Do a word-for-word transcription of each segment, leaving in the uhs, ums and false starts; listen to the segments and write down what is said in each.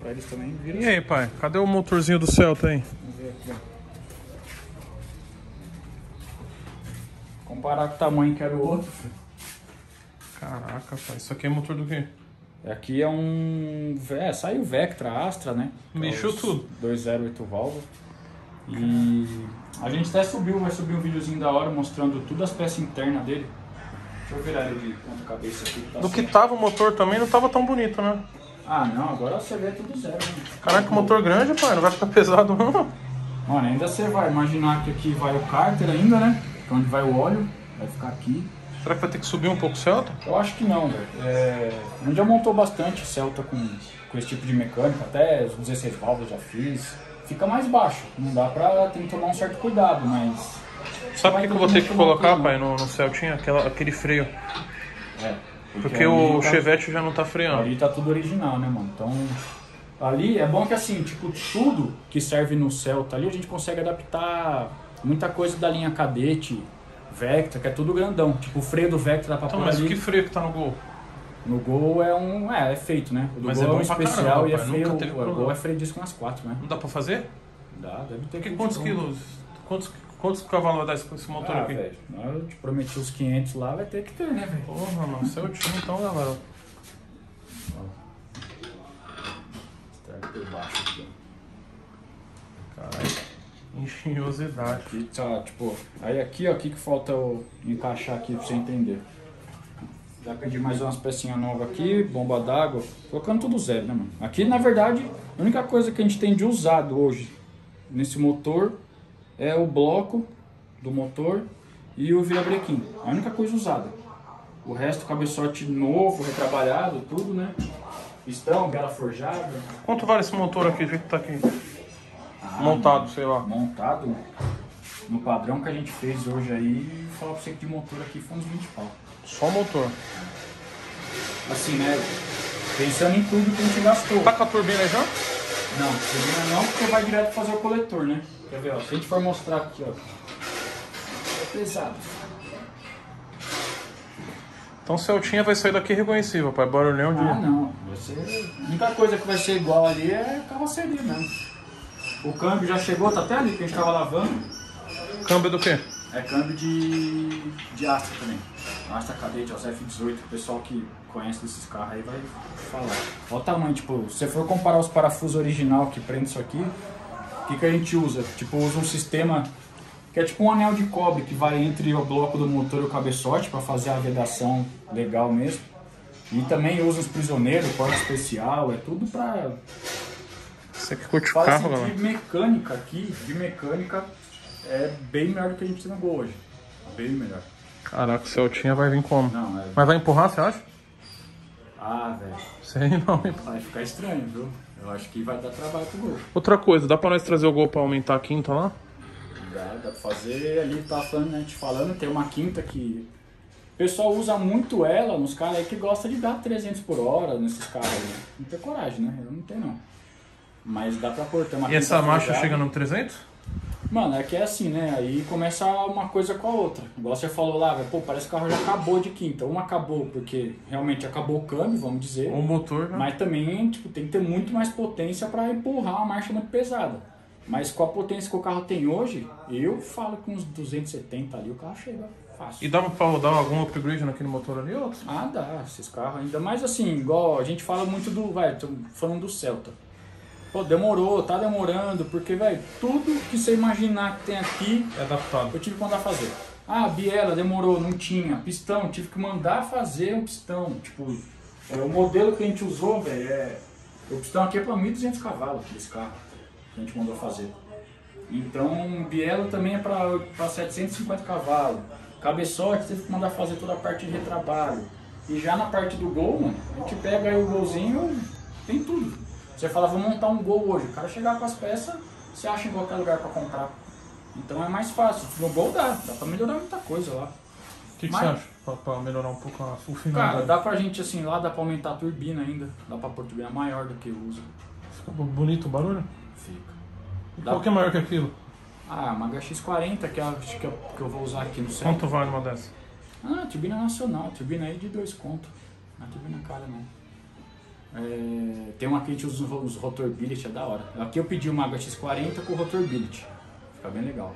pra eles também viram. E aí, pai? Cadê o motorzinho do Celta aí? Vamos ver aqui, ó. Comparar com o tamanho que era o outro. Caraca, pai. Isso aqui é motor do quê? Aqui é um... É, saiu Vectra, Astra, né? Mexeu tudo. dois zero oito válvula. E a gente até subiu, vai subir um videozinho da hora mostrando tudo as peças internas dele. Deixa eu virar ele de ponta cabeça aqui. Que tá Do assim. que tava o motor também não tava tão bonito, né? Ah, não, agora você vê tudo zero. Né? Caraca, motor grande, pai. Não vai ficar pesado, não. Mano, ainda você vai imaginar que aqui vai o cárter ainda, né? Que é onde vai o óleo, vai ficar aqui. Será que vai ter que subir um pouco o Celta? Eu acho que não, velho. É... A gente já montou bastante Celta com, com esse tipo de mecânica, até os dezesseis válvulas já fiz. Fica mais baixo, não dá pra... tem que tomar um certo cuidado, mas... Sabe o que, que eu vou ter que colocar, pai, no, no Celtinha? Aquela, aquele freio. É. Porque, Porque o tá... Chevette já não tá freando. Ali tá tudo original, né, mano? Então... Ali é bom que assim, tipo, tudo que serve no Celta ali a gente consegue adaptar muita coisa da linha Cadete, Vectra, que é tudo grandão. Tipo, o freio do Vectra dá pra Então, pôr mas ali. que freio que tá no Gol? No Gol é um... É, é feito, né? O do Mas Gol é é, bom um pra especial caramba, e é pai. freio... Nunca teve O problema. Gol é freio disco nas quatro, né? Não dá pra fazer? Dá, deve ter. Porque tudo quantos pronto. quilos? Quantos, quantos cavalos vai dar esse, esse motor Ah, aqui? velho, eu te prometi os quinhentos lá, vai ter que ter, né, velho? Porra, mano. Celtinha então, galera. Estraga por baixo aqui, ó. Caralho. Engenhosidade. Aqui tá, tipo, aí aqui, ó, aqui que falta eu encaixar aqui pra você entender. Já pedi mais umas pecinhas novas aqui, bomba d'água, colocando tudo zero, né, mano? Aqui, na verdade, a única coisa que a gente tem de usado hoje nesse motor é o bloco do motor e o virabrequim. A única coisa usada. O resto, cabeçote novo, retrabalhado, tudo, né? Pistão, vela forjada. Quanto vale esse motor aqui, do jeito que tá aqui? Ah, Montado, sei lá. Montado no padrão que a gente fez hoje aí, falar pra você que de motor aqui foi uns vinte pau. Só o motor. Assim, né? Pensando em tudo que a gente gastou. Tá com a turbina aí já? Não, turbina não, porque vai direto fazer o coletor, né? Quer ver, ó? Se a gente for mostrar aqui, ó. É pesado. Então o Celtinha vai sair daqui reconhecível, pai. Barulhão de... Ah, não. Vai ser... A única coisa que vai ser igual ali é carroceria mesmo. O câmbio já chegou, tá até ali que a gente tava lavando. Câmbio do quê? É câmbio de, de Astra também. Astra Cadete, ó, F dezoito. O pessoal que conhece desses carros aí vai falar. Olha o tamanho, tipo, se você for comparar os parafusos original que prende isso aqui, o que, que a gente usa? Tipo, usa um sistema que é tipo um anel de cobre que vai entre o bloco do motor e o cabeçote para fazer a vedação legal mesmo. E também usa os prisioneiros, corte especial, é tudo pra... Você que curte o Fala carro, assim, galera. de mecânica aqui, de mecânica, é bem melhor do que a gente tem no Gol hoje. Bem melhor. Caraca, o Celtinha vai vir como? Não, é... Mas vai empurrar, você acha? Ah, velho. Sei não, hein? Vai ficar estranho, viu? Eu acho que vai dar trabalho pro Gol. Outra coisa, dá pra nós trazer o Gol pra aumentar a quinta lá? Dá, dá pra fazer ali, tá falando, né, a gente falando, tem uma quinta que... O pessoal usa muito ela nos caras aí que gosta de dar trezentos por hora nesses carros aí. Não tem coragem, né? Eu não tenho não. Mas dá pra pôr, tem uma E essa quinta marcha forjada. chega no trezentos? Mano, é que é assim, né? Aí começa uma coisa com a outra. Igual você falou lá, velho, pô, parece que o carro já acabou de quinta. Uma acabou porque realmente acabou o câmbio, vamos dizer. O motor já... Mas também, tipo, tem que ter muito mais potência pra empurrar uma marcha muito pesada. Mas com a potência que o carro tem hoje, eu falo que uns duzentos e setenta ali o carro chega fácil. E dá pra rodar algum upgrade naquele motor ali ou outro? Ah, dá, esses carros ainda mais assim, igual a gente fala muito do, vai, tô falando do Celta. Pô, demorou, tá demorando, porque, velho, tudo que você imaginar que tem aqui, É adaptado. eu tive que mandar fazer. Ah, biela, demorou, não tinha. Pistão, tive que mandar fazer um pistão. Tipo, é, o modelo que a gente usou, velho, é... O pistão aqui é pra mil e duzentos cavalos desse carro, que a gente mandou fazer. Então, biela também é pra, pra setecentos e cinquenta cavalos. Cabeçote, teve que mandar fazer toda a parte de retrabalho. E já na parte do Gol, mano, a gente pega aí o Golzinho, tem tudo. Você fala, vou montar um Gol hoje. O cara chegar com as peças, você acha em qualquer lugar pra comprar. Então é mais fácil. No Gol dá, dá pra melhorar muita coisa lá. O que, que Mas- você acha? Pra, pra melhorar um pouco a, o final Cara, da... dá pra gente assim, lá dá pra aumentar a turbina ainda. Dá pra pôr turbina maior do que usa. Fica bonito o barulho? Fica. E Dá- qual que é maior que aquilo? Ah, uma H X quarenta que, é a, que, eu, que eu vou usar aqui no centro. Quanto vale uma dessa? Ah, turbina nacional. Turbina aí de dois contos. Não é turbina cara não. É, tem uma que a gente usa os rotor billet, é da hora. Aqui eu pedi uma H X quarenta com rotor billet, fica bem legal.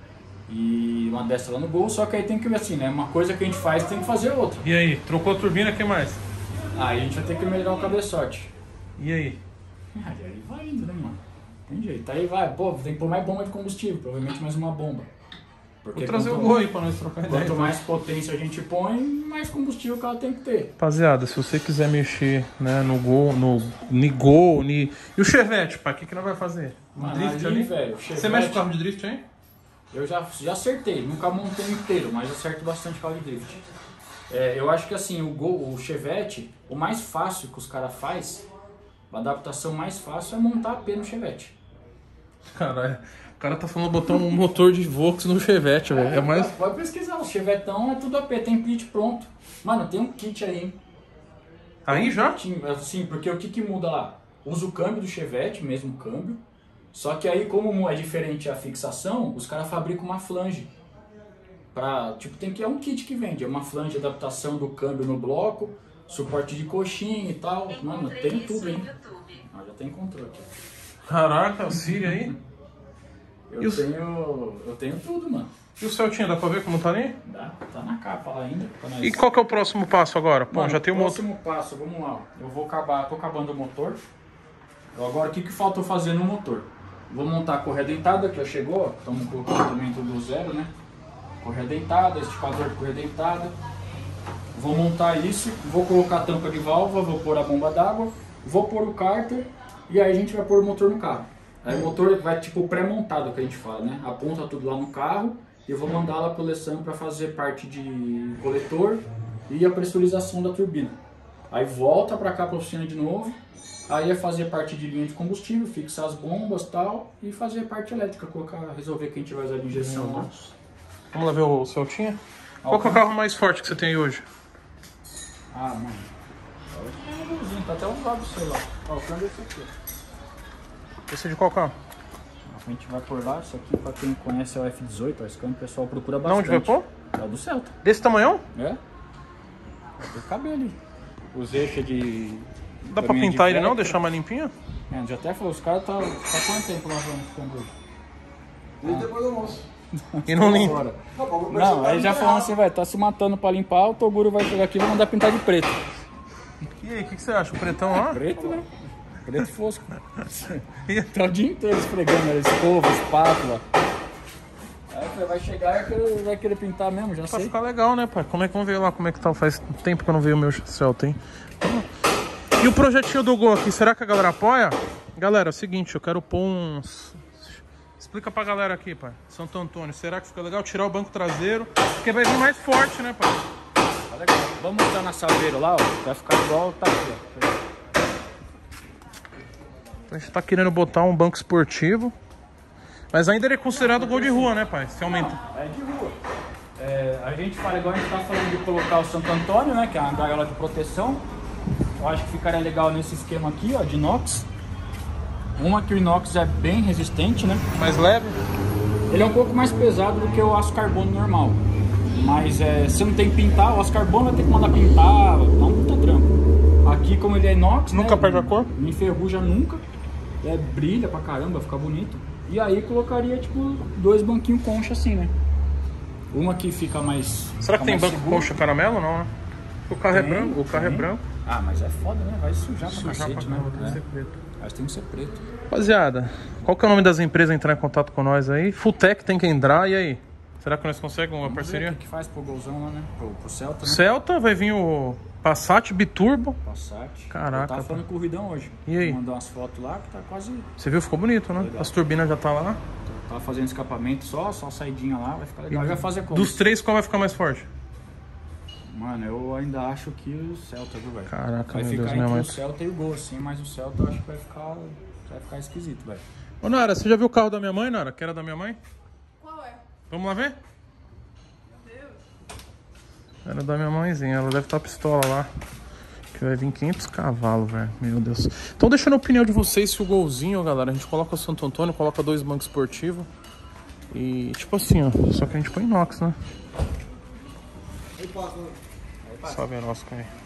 E uma dessa lá no Gol, só que aí tem que ver assim, né? Uma coisa que a gente faz tem que fazer outra. E aí, trocou a turbina, o que mais? Aí a gente vai ter que melhorar o cabeçote. E aí? Ah, e aí vai indo, né, mano? Tem jeito. Aí vai, pô, tem que pôr mais bomba de combustível, provavelmente mais uma bomba. Porque vou trazer quanto, o Gol aí pra nós trocar ideia. Quanto mais potência a gente põe, mais combustível o carro tem que ter. Rapaziada, se você quiser mexer, né, no Gol, no ni Gol, ni... E o Chevette, pai, o que que nós vai fazer? Um Mano, drift ali, ali? velho, Você Chevette, mexe com carro de drift aí? Eu já, já acertei, nunca montei inteiro, mas acerto bastante carro de drift. É, eu acho que assim, o Gol, o Chevette, o mais fácil que os caras fazem, a adaptação mais fácil é montar a P no Chevette. Caralho, o cara tá falando botar um motor de Vox no Chevette, velho. É, é mais... Pode pesquisar, o Chevetão é tudo A P, tem kit pronto. Mano, tem um kit aí, hein? Aí já? Sim, porque o que que muda lá? Usa o câmbio do Chevette, mesmo câmbio. Só que aí, como é diferente a fixação, os caras fabricam uma flange. Pra, tipo, tem que é um kit que vende. É uma flange de adaptação do câmbio no bloco, suporte de coxinha e tal. Mano, tem tudo, hein? Ah, já tem controle aqui. Caraca, o Siri aí? Eu, E o... tenho, eu tenho tudo, mano. E o Celtinha, dá pra ver como tá ali? Dá, tá na capa lá ainda. Nós... E qual que é o próximo passo agora? Pô, Mano, já tem o motor. próximo passo, vamos lá. Eu vou acabar, tô acabando o motor. Então, agora o que que falta eu fazer no motor? Vou montar a correia dentada, que já chegou. Estamos colocando também tudo zero, né? Correia dentada, estipador de correia dentada. Vou montar isso, vou colocar a tampa de válvula, vou pôr a bomba d'água, vou pôr o cárter e aí a gente vai pôr o motor no carro. Aí o motor vai tipo pré-montado, que a gente fala, né? Aponta tudo lá no carro e eu vou mandar lá pro Alessandro para fazer parte de coletor e a pressurização da turbina. Aí volta para cá para a oficina de novo, aí é fazer parte de linha de combustível, fixar as bombas e tal, e fazer parte elétrica, colocar, resolver que a gente vai usar de injeção lá. Vamos lá ver o Celtinha? Qual que é o carro mais forte que você tem hoje? Ah, mano. É um golzinho, tá até um lado do seu lá. Ó, o câmbio é esse aqui. Esse é de qual carro? A gente vai por lá, isso aqui pra quem conhece é o F dezoito, ó, esse câmbio o pessoal procura bastante. Não, onde vai pôr? É o do Celta. Desse tamanhão? É. Vai caber ali. Os eixos de... Dá pra pintar ele não? Deixar mais limpinho? É, já até falou, os caras tá, tá quanto tempo lavando esse câmbio hoje? E depois do almoço. E não limpa? Não, aí já falando assim, vai, tá se matando pra limpar, o Toguro vai chegar aqui e vai mandar pintar de preto. E aí, o que, que você acha? O pretão lá? Preto, né? Preto fosco. Tá o dia inteiro esfregando ali, escova, espátula. Aí você vai chegar e vai querer pintar mesmo, já Vai sei. ficar legal, né, pai? Como é que vamos ver lá como é que tá? Faz tempo que eu não vejo o meu Celta, hein? E o projetinho do Gol aqui, será que a galera apoia? Galera, é o seguinte, eu quero pôr uns... Explica pra galera aqui, pai. Santo Antônio, será que fica legal tirar o banco traseiro? Porque vai vir mais forte, né, pai? Tá legal. Vamos botar na saveira lá, ó. Vai ficar igual tá aqui, ó. Então a gente tá querendo botar um banco esportivo. Mas ainda ele é considerado Gol de rua, né, pai? Se aumenta. Não, é de rua. É, a gente fala igual a gente tá falando de colocar o Santo Antônio, né? Que é uma gaiola de proteção. Eu acho que ficaria legal nesse esquema aqui, ó, de inox. Uma que o inox é bem resistente, né? Mais leve? Ele é um pouco mais pesado do que o aço carbono normal. Mas é, se não tem que pintar, o aço carbono vai ter que mandar pintar, dá um puta trampo. Aqui, como ele é inox, Nunca né, perde a cor? não enferruja nunca. É, brilha pra caramba, fica bonito. E aí colocaria tipo dois banquinhos concha assim, né? Uma que fica mais... Será que fica tem mais banco seguro. concha caramelo ou não, né? O carro é Tem, branco, o carro tem. é branco. Ah, mas é foda, né? Vai sujar pra Sujar cacete, pra né? caramba, tem que É. ser preto. Mas tem que ser preto. Rapaziada, qual que é o nome das empresas a entrar em contato com nós aí? Fulltech tem que entrar, e aí? Será que nós conseguimos uma Vamos ver parceria? o que que faz pro golzão lá, né? Pro, pro Celta, né? Celta, vai vir o Passat Biturbo. Passat. Caraca, Eu tava falando com o Ruidão hoje. E aí? Mandou umas fotos lá que tá quase... Você viu? Ficou bonito, né? Legal. As turbinas já tá lá. Tava fazendo escapamento só, só saidinha lá, vai ficar legal. Vai fazer como? Dos três, qual vai ficar mais forte? Mano, eu ainda acho que o Celta, viu, velho? Caraca, Vai meu ficar Deus, minha entre mãe. o Celta e o Gol, assim, mas o Celta eu acho que vai ficar, vai ficar esquisito, velho. Ô, Nara, você já viu o carro da minha mãe, Nara? Que era da minha mãe? Qual é? Vamos lá ver? Meu Deus. Era da minha mãezinha, ela deve estar pistola lá. Que vai vir quinhentos cavalos, velho. Meu Deus. Então deixando a opinião de vocês se o Golzinho, galera, a gente coloca o Santo Antônio, coloca dois bancos esportivos. E tipo assim, ó. Só que a gente põe inox, né? Sobe a nosca aí.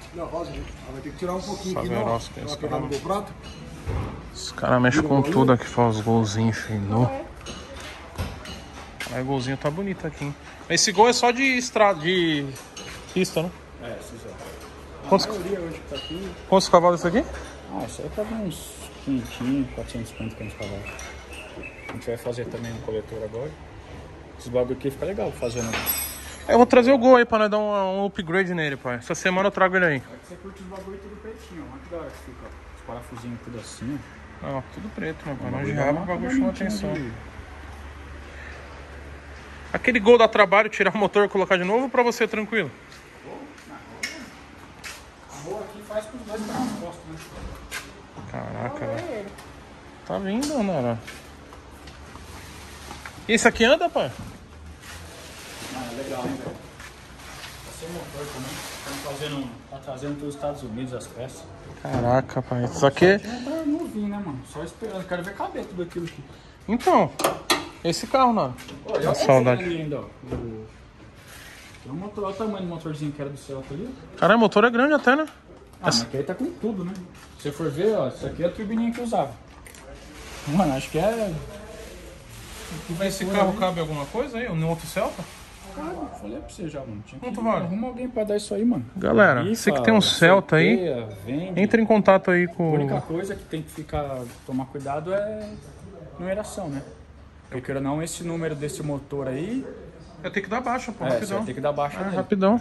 Não, faz aí. Ah, vai ter que tirar um pouquinho aqui, não. Saveroski, Pra esse pegar cara. no meu prato. Os caras mexem com tudo aqui, faz os golzinhos, filho. Aí o golzinho tá bonito aqui, hein? Esse gol é só de estrada, de pista, né? É, esses ó. A Quantos, maioria hoje que tá aqui. quantos cavalos é isso aqui? Ah, isso aí tava uns quinhentos, quatrocentos e cinquenta, quinhentos cavalos. A gente vai fazer também no coletor agora. Esses bagulho aqui fica legal fazendo. Eu vou trazer o gol aí pra nós dar um, um upgrade nele, pai. Essa semana eu trago ele aí. É que você curte os bagulho tudo pretinho, ó. Olha que da hora que fica. Os parafusinhos tudo assim, ó. Não, tudo preto, né, pai? Não de Bagulho dá rabo, uma o bagulho chama acabamentinho atenção. de- Aquele gol dá trabalho tirar o motor e colocar de novo pra você tranquilo? A rua aqui faz com os dois pés nas costas, né? Caraca, velho. Tá vindo, né? E esse aqui anda, pai? Ah, é legal, hein, velho? Vai ser motor também. Estamos fazendo. Tá trazendo dos Estados Unidos as peças. Caraca, pai. Isso aqui. Não tá novinho, né, mano? Só esperando. Quero ver caber tudo aquilo aqui. Então, esse carro, não. Olha, A saudade. ali ainda, ó. O... Tem um motor, olha o tamanho do motorzinho que era do Celta ali. Caralho, o motor é grande até, né? Ah, mas aqui ele tá com tudo, né? Se você for ver, ó, isso aqui é a turbininha que eu usava. Mano, acho que é. Esse carro cabe alguma coisa aí? No outro Celta? Cara, falei pra você já, mano. Tinha que Quanto vale? arruma alguém pra dar isso aí, mano. Galera, Rifa, você que tem um Celta aí, sorteia, vende. entre em contato aí A com... única coisa que tem que ficar, tomar cuidado é numeração, né? Porque queira ou não, esse número desse motor aí, Eu tenho que dar baixa, pô, é, você rapidão. vai ter que dar baixa Ah, nele. rapidão.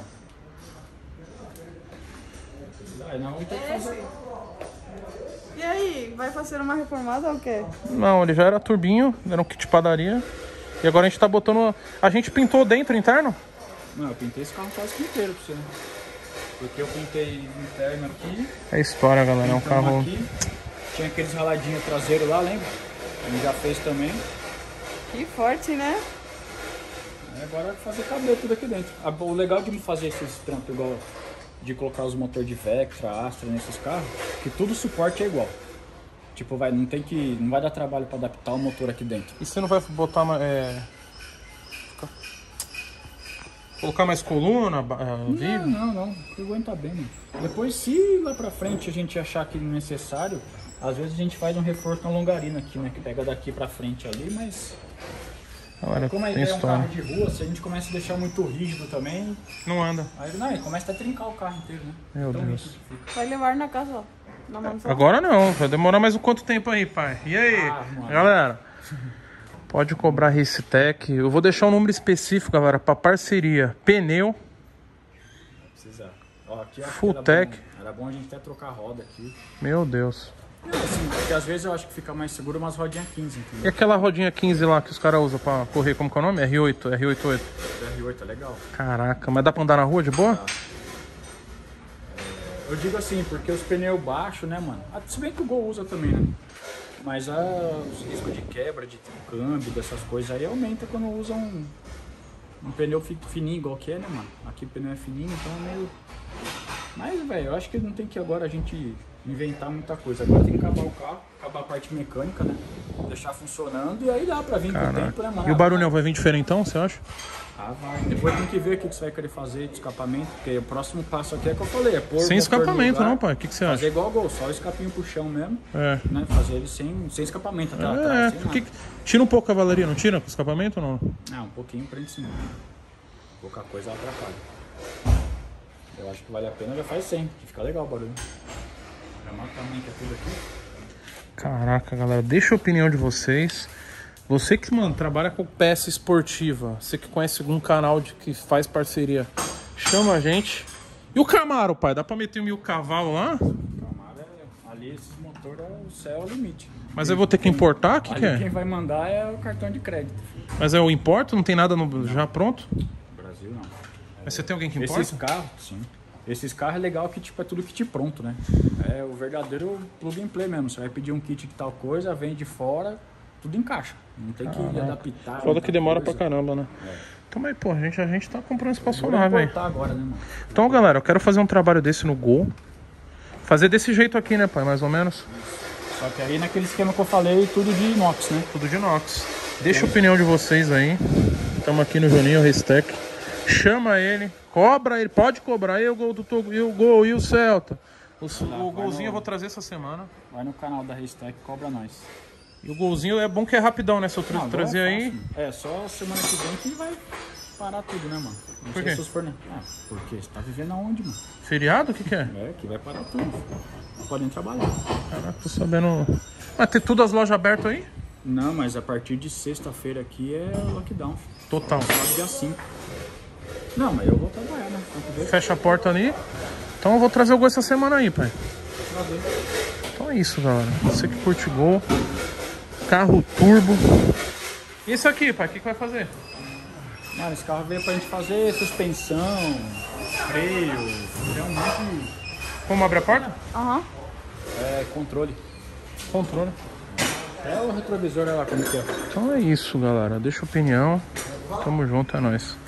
Aí nós vamos ter que fazer. E aí, vai fazer uma reformada ou o quê? Não, ele já era turbinho, era um kit de padaria. E agora a gente tá botando... A gente pintou dentro, interno? Não, eu pintei esse carro quase que inteiro pra você, né? Porque eu pintei interno aqui, É história, galera, é um pintamos carro... aqui, tinha aqueles raladinhos traseiros lá, lembra? A gente já fez também. Que forte, né? Aí agora vai fazer caber tudo aqui dentro. Ah, o legal de fazer esses trampos igual de colocar os motores de Vectra, Astra nesses carros, que tudo o suporte é igual. Tipo, vai, não tem que. Não vai dar trabalho para adaptar o motor aqui dentro. E você não vai botar mais... É... Colocar mais coluna, ba- é, Não, vidro? não, não. Que aguenta bem, mano. Depois, se lá pra frente a gente achar que necessário, às vezes a gente faz um reforço na longarina aqui, né? Que pega daqui pra frente ali, mas. Galera, Como a tem ideia é um carro história. de rua, se a gente começa a deixar muito rígido também, Não anda. aí não, aí começa a trincar o carro inteiro, né? Meu Tão Deus. rígido que fica. Vai levar na casa, ó. Na mansão. Agora não, vai demorar mais um quanto tempo aí, pai? E aí, Ah, mano. galera? Pode cobrar Racetec. Eu vou deixar um número específico, galera, pra parceria. Pneu. Precisa. Ó, aqui, ó, Full era tech. Bom, era bom a gente até trocar a roda aqui. Meu Deus. Não, assim, porque às vezes eu acho que fica mais seguro umas rodinhas quinze, E entendeu? aquela rodinha quinze lá que os caras usam pra correr, como que é o nome? R oito, R oitenta e oito. R oito é legal. Caraca, mas dá pra andar na rua de boa? Eu digo assim, porque os pneus baixos, né, mano? Ah, se bem que o Gol usa também, né? Mas ah, os riscos de quebra, de câmbio, dessas coisas aí aumenta quando usa um, um pneu fi- fininho igual que é, né, mano? Aqui o pneu é fininho, então é meio... Mas, velho, eu acho que não tem que agora a gente inventar muita coisa. Agora tem que acabar o carro, acabar a parte mecânica, né? Deixar funcionando e aí dá pra vir com o tempo, né, Caraca. mano? E o barulhão vai vir diferentão, você acha? Ah, vai. Depois tem que ver o que você vai querer fazer de escapamento, porque o próximo passo aqui é que eu falei, é pôr o Sem motor no escapamento, lugar, não, pai? O que, que você fazer acha? igual o Gol, só o escapinho pro chão mesmo, É. né? Fazer ele sem, sem escapamento até É, atrás, sem porque... nada. Tira um pouco a cavalaria, não tira com escapamento ou não? Ah, um pouquinho pra gente sim. Pouca coisa atrapalha. Eu acho que vale a pena, já faz sem, que fica legal o barulho. Já mata também que é tudo aqui. Caraca, galera, deixa a opinião de vocês. Você que, mano, trabalha com peça esportiva, você que conhece algum canal de que faz parceria, chama a gente. E o Camaro, pai? Dá pra meter mil cavalos lá? Camaro é, ali esses motores, é o céu é o limite. Mas eu vou ter que importar? O que, Ali que é? quem vai mandar é o cartão de crédito. Mas eu importo? Não tem nada no... já pronto? No Brasil não. Mas você tem alguém que importa? Esses carros, sim. Esses carros é legal que tipo, é tudo kit pronto, né? É o verdadeiro plug and play mesmo. Você vai pedir um kit de tal coisa, vem de fora, tudo encaixa. Não tem que adaptar. Foda que demora pra coisa. caramba, né? Então, mas, pô, a gente, a gente tá comprando Bora espaçonave, velho. importar agora, né, mano? Então, galera, eu quero fazer um trabalho desse no Gol. Fazer desse jeito aqui, né, pai? Mais ou menos. Só que aí naquele esquema que eu falei, tudo de inox, né? Tudo de inox. Deixa a opinião de vocês aí. Estamos aqui no Juninho Racetec. Chama ele, cobra ele, pode cobrar. E o gol do Togo, e o gol, e o Celta. O, Lá, o golzinho no... eu vou trazer essa semana. Vai no canal da Restec, cobra nós. E o golzinho é bom que é rapidão, né? Se eu tra Não, trazer é aí. fácil, é, só semana que vem que vai parar tudo, né, mano? Não Por sei quê? se os forne... Ah, porque você tá vivendo aonde, mano? Feriado? O que que é? É, que vai parar tudo. Não podem trabalhar. Caraca, tô sabendo. Mas tem todas as lojas abertas aí? Não, mas a partir de sexta-feira aqui é lockdown. Total. Só dia cinco. Não, mas eu vou trabalhar, né? Tem que ver. Fecha a porta ali. Então eu vou trazer o gol essa semana aí, pai. Pra ver. Então é isso, galera. Você que curte gol. Carro turbo. E isso aqui, pai? O que, que vai fazer? Mano, esse carro veio pra gente fazer suspensão, freio, realmente Vamos abrir a porta? Aham. é controle. Controle. É o retrovisor, olha lá como que é. Então é isso, galera. Deixa a opinião. Tamo junto, é nóis.